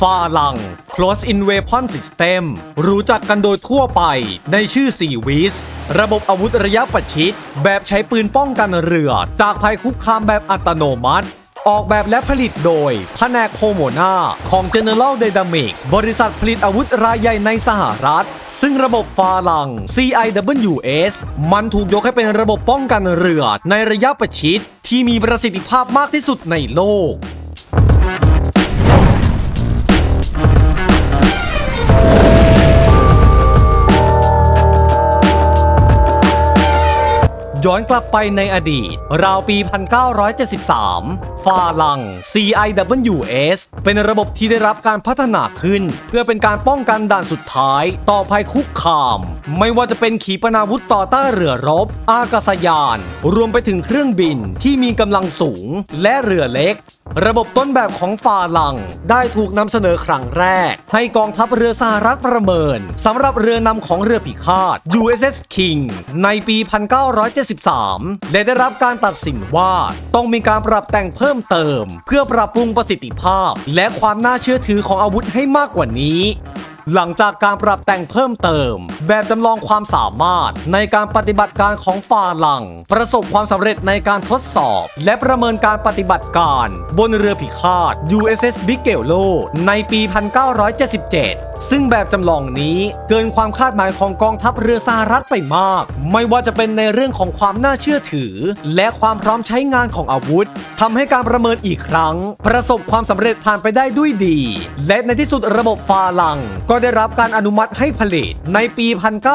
ฟาลัง Close in Weapon System รู้จักกันโดยทั่วไปในชื่อCVIS ระบบอาวุธระยะประชิดแบบใช้ปืนป้องกันเรือจากภัยคุกคามแบบอัตโนมัติออกแบบและผลิตโดยแผนกโคโมนาของ General Dynamics บริษัทผลิตอาวุธรายใหญ่ในสหรัฐซึ่งระบบฟาลัง CIWS มันถูกยกให้เป็นระบบป้องกันเรือในระยะประชิดที่มีประสิทธิภาพมากที่สุดในโลกย้อนกลับไปในอดีตราวปี 1973 ฟาลัง CIWS เป็นระบบที่ได้รับการพัฒนาขึ้นเพื่อเป็นการป้องกันด่านสุดท้ายต่อภัยคุกคามไม่ว่าจะเป็นขีปนาวุธต่อต้านเรือรบอากาศยานรวมไปถึงเครื่องบินที่มีกำลังสูงและเรือเล็กระบบต้นแบบของฟาลังได้ถูกนำเสนอครั้งแรกให้กองทัพเรือสหรัฐประเมินสำหรับเรือนำของเรือพิฆาต USS King ในปี 1973 และได้รับการตัดสินว่าต้องมีการปรับแต่งเพิ่มเติมเพื่อปรับปรุงประสิทธิภาพและความน่าเชื่อถือของอาวุธให้มากกว่านี้หลังจากการปรับแต่งเพิ่มเติมแบบจำลองความสามารถในการปฏิบัติการของฟาลังประสบความสำเร็จในการทดสอบและประเมินการปฏิบัติการบนเรือพิฆาต USS Bigelow ในปี 1977 ซึ่งแบบจำลองนี้เกินความคาดหมายของกองทัพเรือสหรัฐไปมากไม่ว่าจะเป็นในเรื่องของความน่าเชื่อถือและความพร้อมใช้งานของอาวุธทำให้การประเมินอีกครั้งประสบความสำเร็จผ่านไปได้ด้วยดีและในที่สุดระบบฟาลังก็ได้รับการอนุมัติให้ผลิตในปี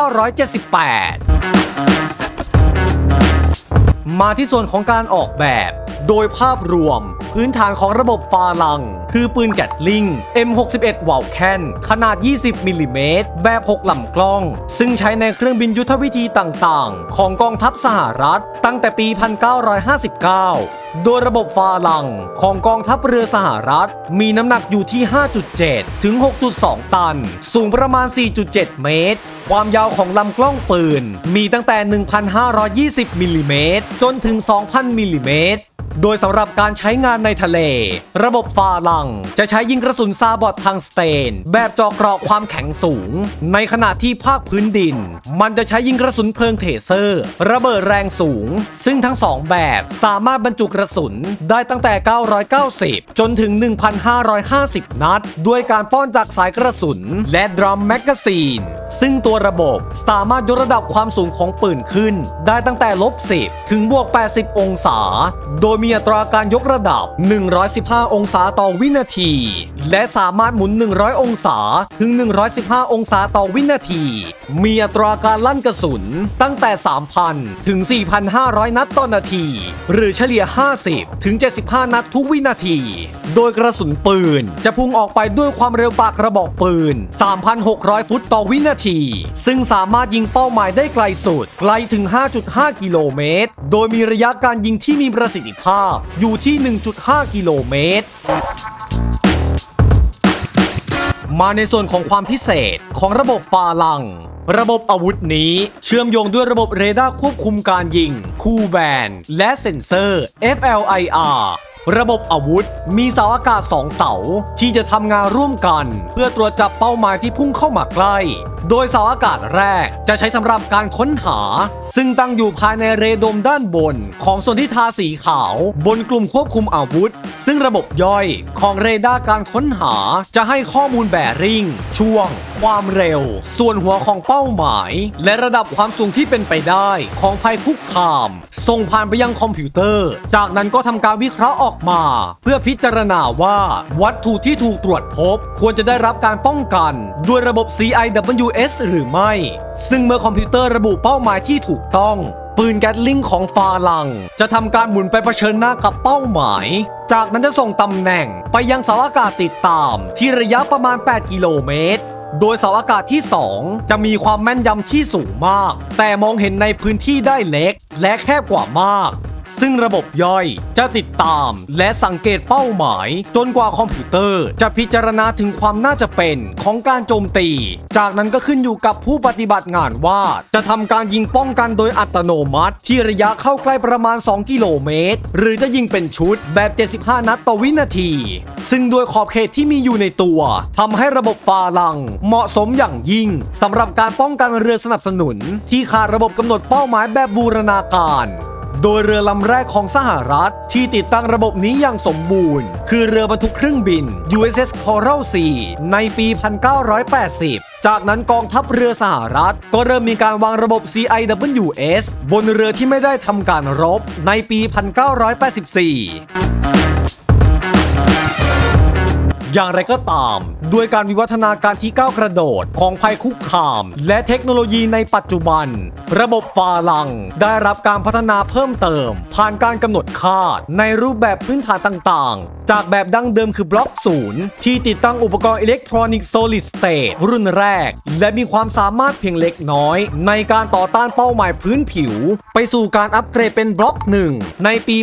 1978 มาที่ส่วนของการออกแบบโดยภาพรวมพื้นฐานของระบบฟาลังคือปืนแกตลิง M61 วาลแคนขนาด 20 มิลลิเมตรแบบ 6 ลำกล้องซึ่งใช้ในเครื่องบินยุทธวิธีต่างๆของกองทัพสหรัฐตั้งแต่ปี 1959 โดยระบบฟาลังของกองทัพเรือสหรัฐมีน้ำหนักอยู่ที่ 5.7 ถึง 6.2 ตันสูงประมาณ 4.7 เมตรความยาวของลำกล้องปืนมีตั้งแต่ 1,520 มิลลิเมตรจนถึง 2,000 มิลลิเมตรโดยสำหรับการใช้งานในทะเลระบบฟาลังจะใช้ยิงกระสุนซาบอตทังสเตนแบบเจาะเกราะความแข็งสูงในขณะที่ภาคพื้นดินมันจะใช้ยิงกระสุนเพลิงเทเซอร์ระเบิดแรงสูงซึ่งทั้ง2แบบสามารถบรรจุกระสุนได้ตั้งแต่990จนถึง 1,550 นัดด้วยการป้อนจากสายกระสุนและดรัมแมกกาซีนซึ่งตัวระบบสามารถยกระดับความสูงของปืนขึ้นได้ตั้งแต่-10 ถึง-80 องศาโดยมีอัตราการยกระดับ115องศาต่อวินาทีและสามารถหมุน100องศาถึง115องศาต่อวินาทีมีอัตราการลั่นกระสุนตั้งแต่ 3,000 ถึง 4,500 นัดต่อนาทีหรือเฉลี่ย50 ถึง 75 นัดทุกวินาทีโดยกระสุนปืนจะพุ่งออกไปด้วยความเร็วปากกระบอกปืน 3,600 ฟุตต่อวินาทีซึ่งสามารถยิงเป้าหมายได้ไกลสุดไกลถึง 5.5 กิโลเมตรโดยมีระยะการยิงที่มีประสิทธิภาพอยู่ที่ 1.5 กิโลเมตรมาในส่วนของความพิเศษของระบบฟาลังระบบอาวุธนี้เชื่อมโยงด้วยระบบเรดาร์ควบคุมการยิงคูลแบนและเซ็นเซอร์ FLIR ระบบอาวุธมีเสาอากาศ2เสาที่จะทำงานร่วมกันเพื่อตรวจจับเป้าหมายที่พุ่งเข้ามาใกล้โดยเสาอากาศแรกจะใช้สำหรับการค้นหาซึ่งตั้งอยู่ภายในเรดาร์ด้านบนของส่วนที่ทาสีขาวบนกลุ่มควบคุมอาวุธซึ่งระบบย่อยของเรดาร์การค้นหาจะให้ข้อมูลแบริ่งช่วงความเร็วส่วนหัวของเป้าหมายและระดับความสูงที่เป็นไปได้ของภัยคุกคามส่งผ่านไปยังคอมพิวเตอร์จากนั้นก็ทำการวิเคราะห์ออกมาเพื่อพิจารณาว่าวัตถุที่ถูกตรวจพบควรจะได้รับการป้องกันด้วยระบบ CIWS หรือไม่ซึ่งเมื่อคอมพิวเตอร์ระบุเป้าหมายที่ถูกต้องปืนแกตลิงของฟาลังจะทำการหมุนไปเผชิญหน้ากับเป้าหมายจากนั้นจะส่งตำแหน่งไปยังเสาอากาศติดตามที่ระยะประมาณ 8 กิโลเมตรโดยเสาอากาศที่ 2จะมีความแม่นยำที่สูงมากแต่มองเห็นในพื้นที่ได้เล็กและแคบกว่ามากซึ่งระบบย่อยจะติดตามและสังเกตเป้าหมายจนกว่าคอมพิวเตอร์จะพิจารณาถึงความน่าจะเป็นของการโจมตีจากนั้นก็ขึ้นอยู่กับผู้ปฏิบัติงานว่าจะทำการยิงป้องกันโดยอัตโนมัติที่ระยะเข้าใกล้ประมาณ2กิโลเมตรหรือจะยิงเป็นชุดแบบ75นัดต่อวินาทีซึ่งโดยขอบเขตที่มีอยู่ในตัวทำให้ระบบฟาลังเหมาะสมอย่างยิ่งสำหรับการป้องกันเรือสนับสนุนที่ขาดระบบกำหนดเป้าหมายแบบบูรณาการโดยเรือลำแรกของสหรัฐที่ติดตั้งระบบนี้อย่างสมบูรณ์คือเรือบรรทุกเครื่องบิน USS Coral Sea ในปี 1980 จากนั้นกองทัพเรือสหรัฐก็เริ่มมีการวางระบบ CIWS บนเรือที่ไม่ได้ทำการรบในปี 1984อย่างไรก็ตามด้วยการวิวัฒนาการที่ก้าวกระโดดของภัยคุกคามและเทคโนโลยีในปัจจุบันระบบฟาลังได้รับการพัฒนาเพิ่มเติมผ่านการกำหนดคาดในรูปแบบพื้นฐานต่างๆจากแบบดั้งเดิมคือบล็อก0ที่ติดตั้งอุปกรณ์อิเล็กทรอนิกส์ Solid State รุ่นแรกและมีความสามารถเพียงเล็กน้อยในการต่อต้านเป้าหมายพื้นผิวไปสู่การอัปเกรดเป็นบล็อก1ในปี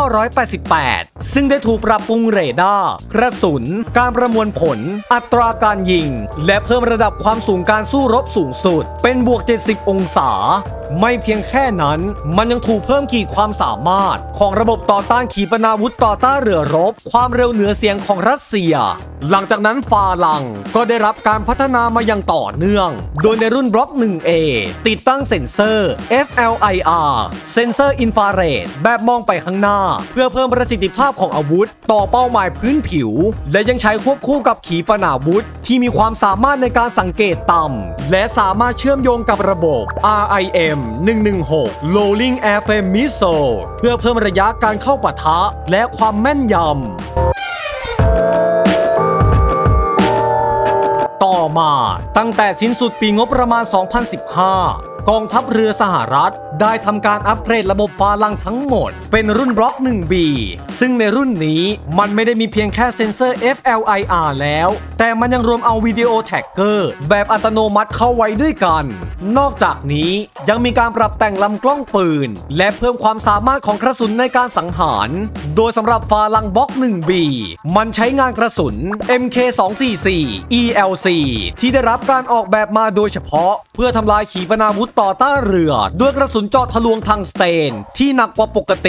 1988 ซึ่งได้ถูกปรับปรุงเรดาร์กระสุนการประมวลผลอัตราการยิงและเพิ่มระดับความสูงการสู้รบสูงสุดเป็นบวก70องศาไม่เพียงแค่นั้นมันยังถูกเพิ่มขีดความสามารถของระบบต่อต้านขีปนาวุธต่อต้านเรือรบความเร็วเหนือเสียงของรัสเซียหลังจากนั้นฟาลังก็ได้รับการพัฒนามาอย่างต่อเนื่องโดยในรุ่นบล็อก 1A ติดตั้งเซ็นเซอร์ FLIR เซ็นเซอร์อินฟราเรดแบบมองไปข้างหน้าเพื่อเพิ่มประสิทธิภาพของอาวุธต่อเป้าหมายพื้นผิวและยังใช้ควบคู่กับขีปนาวุธที่มีความสามารถในการสังเกตต่ำและสามารถเชื่อมโยงกับระบบ RIM 116 Rolling Airframe Missile เพื่อเพิ่มระยะการเข้าปะทะและความแม่นยำต่อมาตั้งแต่สิ้นสุดปีงบประมาณ 2015 กองทัพเรือสหรัฐได้ทำการอัปเกรดระบบฟาลังทั้งหมดเป็นรุ่นบล็อก 1B ซึ่งในรุ่นนี้มันไม่ได้มีเพียงแค่เซ็นเซอร์ FLIR แล้วแต่มันยังรวมเอาวิดีโอแท็กเกอร์แบบอัตโนมัติเข้าไว้ด้วยกันนอกจากนี้ยังมีการปรับแต่งลำกล้องปืนและเพิ่มความสามารถของกระสุนในการสังหารโดยสำหรับฟาลังบล็อก 1B มันใช้งานกระสุน MK244 ELC ที่ได้รับการออกแบบมาโดยเฉพาะเพื่อทำลายขีปนาวุธต่อต้านเรือด้วยกระสุนเจาะทะลวงทังสเตนที่หนักกว่าปกติ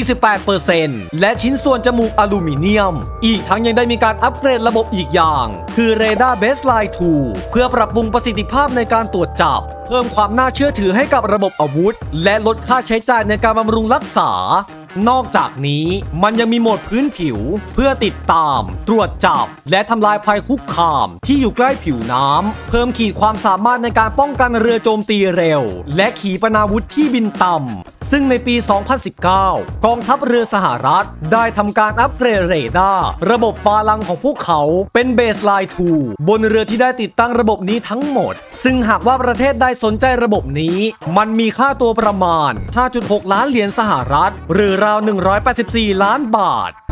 48% และชิ้นส่วนจมูกอลูมิเนียมอีกทั้งยังได้มีการอัปเกรดระบบอีกอย่างคือ Radar Baseline 2 เพื่อปรับปรุงประสิทธิภาพในการตรวจจับเพิ่มความน่าเชื่อถือให้กับระบบอาวุธและลดค่าใช้จ่ายในการบำรุงรักษานอกจากนี้มันยังมีโหมดพื้นผิวเพื่อติดตามตรวจจับและทำลายภัยคุกคามที่อยู่ใกล้ผิวน้ำเพิ่มขีดความสามารถในการป้องกันเรือโจมตีเร็วและขีปนาวุธที่บินต่ำซึ่งในปี 2019 กองทัพเรือสหรัฐได้ทำการอัปเกรดเรดาร์ระบบฟาลังของพวกเขาเป็นเบสไลน์ 2 บนเรือที่ได้ติดตั้งระบบนี้ทั้งหมดซึ่งหากว่าประเทศใดสนใจระบบนี้มันมีค่าตัวประมาณ 5.6 ล้านเหรียญสหรัฐหรือราว184 ล้านบาท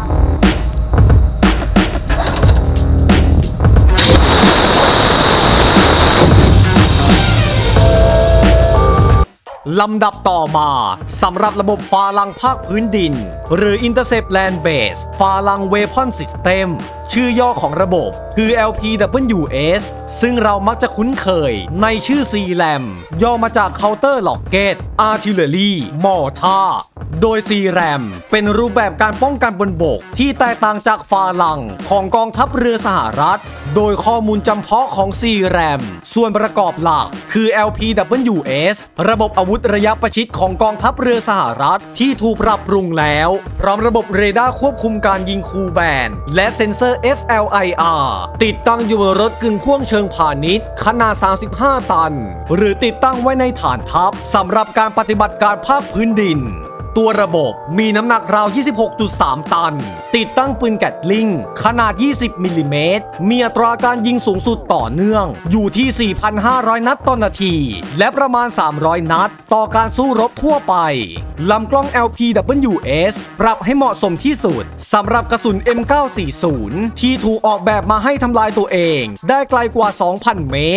ลำดับต่อมาสำหรับระบบฟาลังภาคพื้นดินหรือ Intercept Land Based ฟาลัง Weapon System ชื่อย่อของระบบคือ LPWS ซึ่งเรามักจะคุ้นเคยในชื่อ CLAM ย่อมาจาก Counter Rocket Artillery Mortar โดย CRAM เป็นรูปแบบการป้องกันบนบกที่แตกต่างจากฟาลังของกองทัพเรือสหรัฐโดยข้อมูลจำเพาะของ CRAM ส่วนประกอบหลักคือ LPWS ระบบอาวุธระยะประชิดของกองทัพเรือสหรัฐที่ถูกปรับปรุงแล้วพร้อมระบบเรดาร์ควบคุมการยิงคูแบนและเซ็นเซอร์ FLIR ติดตั้งอยู่บนรถกึ่งพ่วงเชิงพาณิชย์ขนาด 35 ตันหรือติดตั้งไว้ในฐานทัพสำหรับการปฏิบัติการภาคพื้นดินตัวระบบมีน้ำหนักราว 26.3 ตันติดตั้งปืนแกตลิงขนาด 20 มิลลิเมตรมีอัตราการยิงสูงสุดต่อเนื่องอยู่ที่ 4,500 นัดต่อนาทีและประมาณ 300 นัดต่อการสู้รบทั่วไปลำกล้อง LPWS ปรับให้เหมาะสมที่สุดสำหรับกระสุน M940 ที่ถูกออกแบบมาให้ทำลายตัวเองได้ไกลกว่า 2,000 เมตร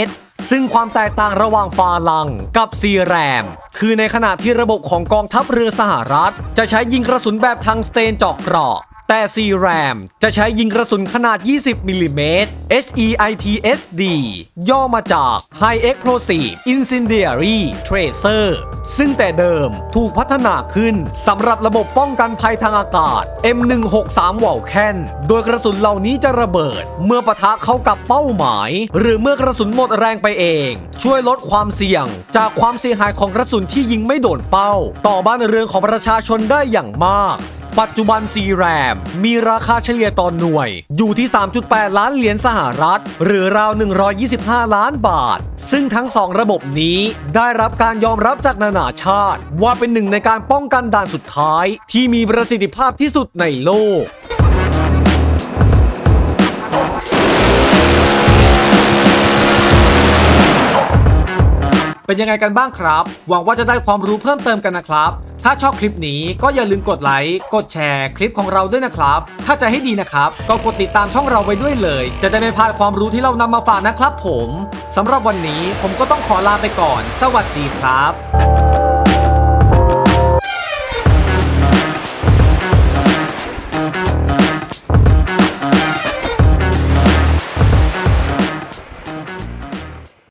ซึ่งความแตกต่างระหว่างฟาลังกับซีแรมคือในขณะที่ระบบของกองทัพเรือสหรัฐจะใช้ยิงกระสุนแบบทังสเตนเจาะเกราะแต่ CRAM จะใช้ยิงกระสุนขนาด 20 มิลลิเมตร HEITSD ย่อมาจาก High Explosive Incendiary Tracer ซึ่งแต่เดิมถูกพัฒนาขึ้นสำหรับระบบป้องกันภัยทางอากาศ M163 Vulcan โดยกระสุนเหล่านี้จะระเบิดเมื่อปะทะเข้ากับเป้าหมายหรือเมื่อกระสุนหมดแรงไปเองช่วยลดความเสี่ยงจากความเสียหายของกระสุนที่ยิงไม่โดนเป้าต่อบ้านเรือนของประชาชนได้อย่างมากปัจจุบัน CRAM มีราคาเฉลี่ยต่อหน่วยอยู่ที่ 3.8 ล้านเหรียญสหรัฐหรือราว 125 ล้านบาทซึ่งทั้งสองระบบนี้ได้รับการยอมรับจากนานาชาติว่าเป็นหนึ่งในการป้องกันด่านสุดท้ายที่มีประสิทธิภาพที่สุดในโลกเป็นยังไงกันบ้างครับหวังว่าจะได้ความรู้เพิ่มเติมกันนะครับถ้าชอบคลิปนี้ก็อย่าลืมกดไลค์กดแชร์คลิปของเราด้วยนะครับถ้าจะให้ดีนะครับก็กดติดตามช่องเราไว้ด้วยเลยจะได้ไม่พลาดความรู้ที่เรานำมาฝากนะครับผมสำหรับวันนี้ผมก็ต้องขอลาไปก่อนสวัสดีครับ